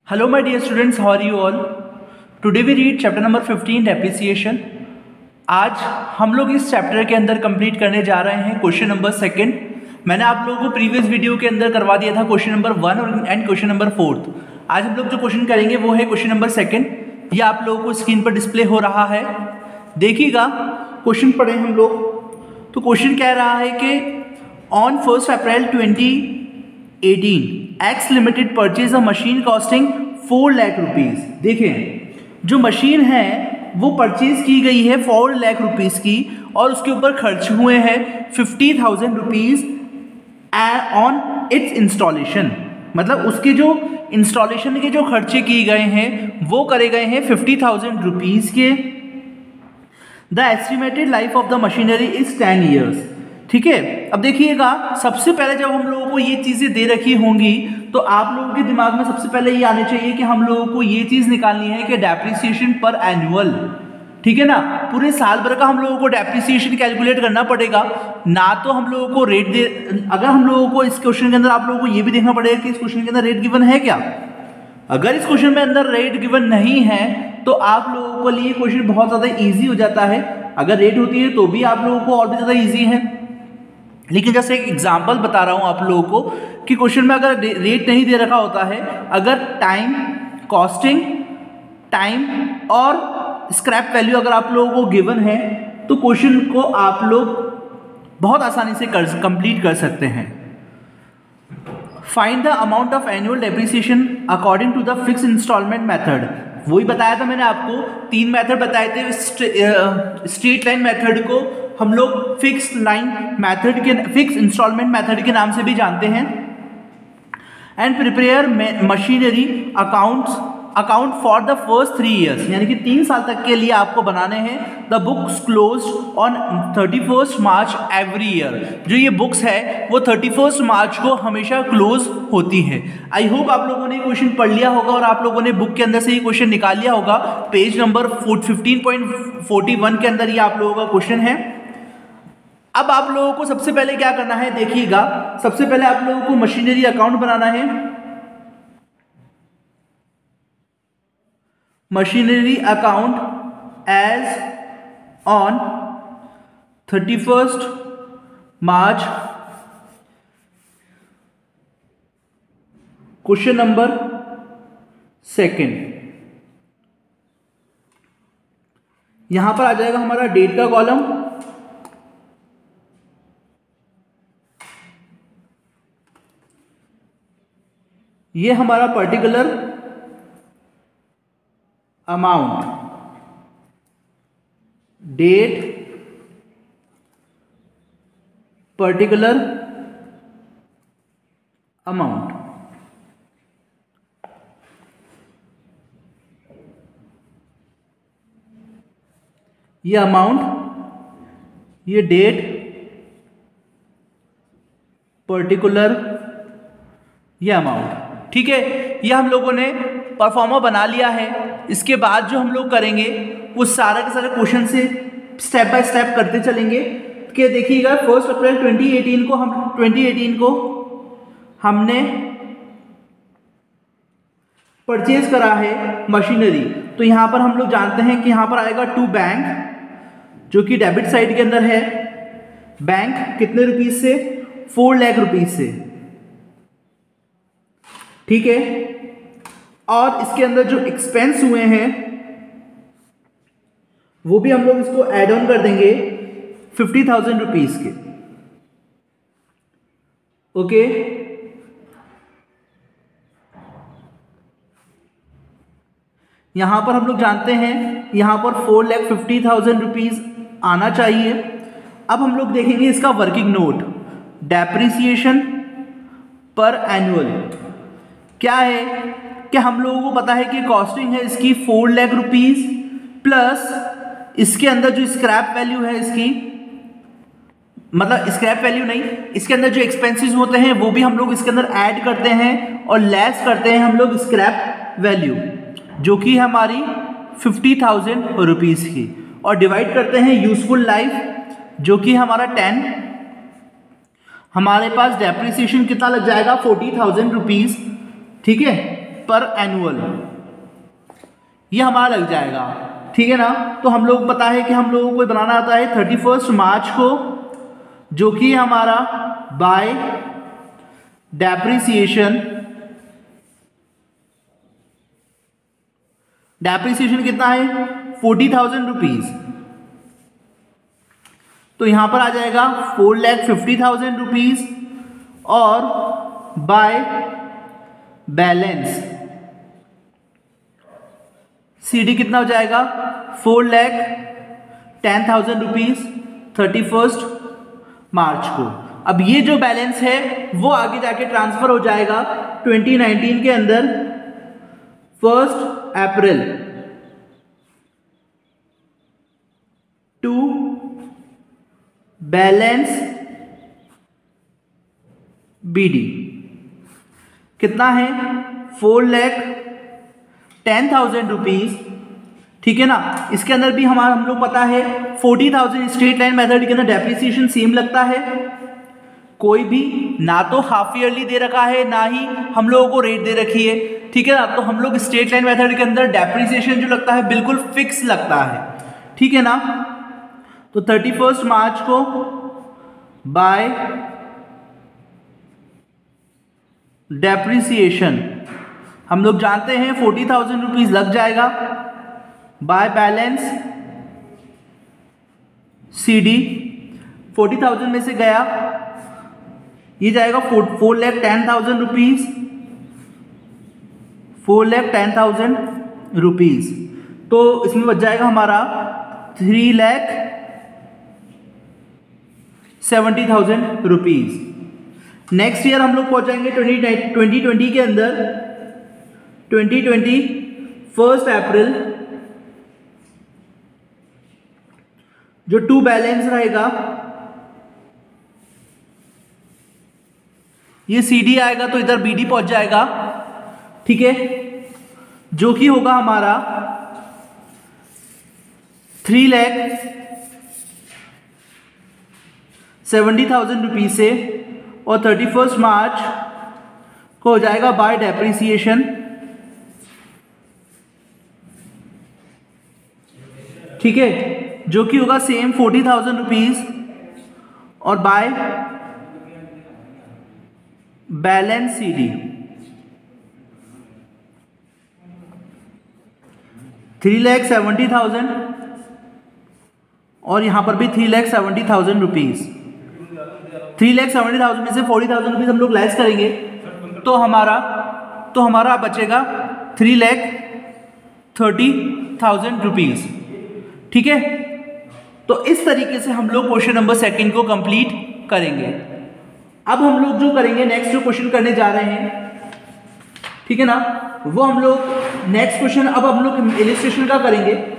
Hello my dear students, how are you all? Today we read chapter number 15 depreciation. आज हम लोग इस chapter के अंदर कंप्लीट करने जा रहे हैं क्वेश्चन नंबर सेकंड. मैंने आप लोगों को प्रीवियस वीडियो के अंदर करवा दिया था question number 1 and question number 4. आज हम लोग जो क्वेश्चन करेंगे वो है क्वेश्चन नंबर सेकंड. ये आप लोगों को स्क्रीन पर डिस्प्ले हो रहा है, देखिएगा. क्वेश्चन पढ़े हम लोग. तो क्वेश्चन कह रहा है कि on 1 April 2018 X limited purchase a machine costing 4 lakh rupees. देखें, जो मशीन है वो परचेज की गई है 4 लाख रुपीज़ की और उसके ऊपर खर्च हुए हैं 50,000 रुपीज़ ऑन इट्स इंस्टॉलेशन. मतलब उसके जो इंस्टॉलेशन के जो खर्चे किए गए हैं वो करे गए हैं 50,000 रुपीज़ के. The estimated life of the machinery is 10 years. ठीक है, अब देखिएगा, सबसे पहले जब हम लोगों को ये चीज़ें दे रखी होंगी तो आप लोगों के दिमाग में सबसे पहले ये आने चाहिए कि हम लोगों को ये चीज़ निकालनी है कि डेप्रिसिएशन पर एनुअल. ठीक है ना, पूरे साल भर का हम लोगों को डेप्रिसिएशन कैलकुलेट करना पड़ेगा. ना तो हम लोगों को रेट दे, अगर हम लोगों को इस क्वेश्चन के अंदर आप लोगों को ये भी देखना पड़ेगा कि इस क्वेश्चन के अंदर रेट गिवन है क्या. अगर इस क्वेश्चन में अंदर रेट गिवन नहीं है तो आप लोगों को लिए क्वेश्चन बहुत ज़्यादा ईजी हो जाता है. अगर रेट होती है तो भी आप लोगों को और भी ज़्यादा ईजी है. लेकिन जैसे एक एग्जांपल बता रहा हूँ आप लोगों को कि क्वेश्चन में अगर रेट नहीं दे रखा होता है, अगर टाइम, कॉस्टिंग, टाइम और स्क्रैप वैल्यू अगर आप लोगों को गिवन है तो क्वेश्चन को आप लोग बहुत आसानी से कंप्लीट कर सकते हैं. Find the amount of annual depreciation according to the fix installment method. वही बताया था मैंने आपको, 3 मेथड बताए थे. स्ट्रेट लाइन मेथड को हम लोग फिक्स इंस्टॉलमेंट मेथड के नाम से भी जानते हैं. And prepare machinery account for the first 3 years, यानी कि 3 साल तक के लिए आपको बनाने हैं. The books closed on 31 March every year. जो ये बुक्स है वो 31 मार्च को हमेशा क्लोज होती है. आई होप आप लोगों ने क्वेश्चन पढ़ लिया होगा और आप लोगों ने बुक के अंदर से ये क्वेश्चन निकाल लिया होगा. पेज नंबर 15.41 के अंदर ये आप लोगों का क्वेश्चन है. अब आप लोगों को सबसे पहले क्या करना है, देखिएगा. सबसे पहले आप लोगों को मशीनरी अकाउंट बनाना है. Machinery account as on 31 March. Question number second. यहां पर आ जाएगा हमारा डेट का कॉलम. ये हमारा particular amount, date, particular amount. ये अमाउंट, ये डेट, पर्टिकुलर, ये अमाउंट. ठीक है, ये हम लोगों ने परफॉर्मा बना लिया है. इसके बाद जो हम लोग करेंगे वो सारा के सारे क्वेश्चन से स्टेप बाय स्टेप करते चलेंगे. कि देखिएगा, 1 अप्रैल 2018 को हमने परचेज करा है मशीनरी. तो यहाँ पर हम लोग जानते हैं कि यहाँ पर आएगा टू बैंक, जो कि डेबिट साइड के अंदर है. बैंक कितने रुपीज से, 4 लाख रुपीज से. ठीक है, और इसके अंदर जो एक्सपेंस हुए हैं वो भी हम लोग इसको ऐड ऑन कर देंगे 50,000 रुपीज के. ओके, यहां पर हम लोग जानते हैं यहां पर 4,50,000 रुपीज आना चाहिए. अब हम लोग देखेंगे इसका वर्किंग नोट. डेप्रिसिएशन पर एनुअल क्या है कि हम लोगों को पता है कि कॉस्टिंग है इसकी 4 लाख रुपीज प्लस इसके अंदर जो स्क्रैप वैल्यू है इसकी, मतलब स्क्रैप वैल्यू नहीं, इसके अंदर जो एक्सपेंसेस होते हैं वो भी हम लोग इसके अंदर ऐड करते हैं और लेस करते हैं हम लोग स्क्रैप वैल्यू, जो कि हमारी 50,000 रुपीज़ की, और डिवाइड करते हैं यूजफुल लाइफ, जो कि हमारा 10. हमारे पास डेप्रिसिएशन कितना लग जाएगा, 40,000 रुपीज़. ठीक है, पर एनुअल, ये हमारा लग जाएगा, ठीक है ना। तो हम लोग पता है कि हम लोगों को बनाना आता है 31 मार्च को, जो कि हमारा बाय डेप्रिसिएशन कितना है 40,000 रुपीज, तो यहां पर आ जाएगा 4,50,000 रुपीज, और बाय बैलेंस सीडी कितना हो जाएगा 4,10,000 रुपीज 31 मार्च को। अब ये जो बैलेंस है वो आगे जाके ट्रांसफर हो जाएगा 2019 के अंदर 1 अप्रैल टू बैलेंस बीडी, कितना है 4,10,000 रुपीज, ठीक है ना। इसके अंदर भी हम लोग पता है 40,000 स्ट्रेट लाइन मेथड के अंदर डेप्रिसिएशन सेम लगता है, कोई भी ना तो हाफ ईयरली दे रखा है ना ही हम लोगों को रेट दे रखी है, ठीक है ना। तो हम लोग स्ट्रेट लाइन मेथड के अंदर डेप्रिसिएशन जो लगता है बिल्कुल फिक्स लगता है, ठीक है ना। तो 31 मार्च को बाय डेप्रिसिएशन हम लोग जानते हैं 40,000 रुपीज लग जाएगा, बाय बैलेंस सीडी 40,000 में से गया, ये जाएगा 4,10,000 रुपीज, 4,10,000 रुपीज, तो इसमें बच जाएगा हमारा 3,70,000 रुपीज। नेक्स्ट ईयर हम लोग पहुंचाएंगे 2020 के अंदर 2020 1 अप्रैल, जो टू बैलेंस रहेगा ये सीडी आएगा तो इधर बीडी पहुंच जाएगा, ठीक है, जो कि होगा हमारा 3,70,000 रुपीज से, और 31 मार्च को हो जाएगा बाय डेप्रिसिएशन, ठीक है, जो कि होगा सेम 40,000 रुपीज, और बाय बैलेंस सीडी 3,70,000, और यहां पर भी 3,70,000 रुपीज। 3,70,000 में से 40,000 रुपीज हम लोग लेस करेंगे तो हमारा बचेगा 3,30,000 रुपीज, ठीक है। तो इस तरीके से हम लोग क्वेश्चन नंबर 2 को कंप्लीट करेंगे। अब हम लोग जो करेंगे नेक्स्ट जो क्वेश्चन करने जा रहे हैं, ठीक है ना, वो हम लोग नेक्स्ट क्वेश्चन अब हम लोग इलिस्ट्रेशन का करेंगे।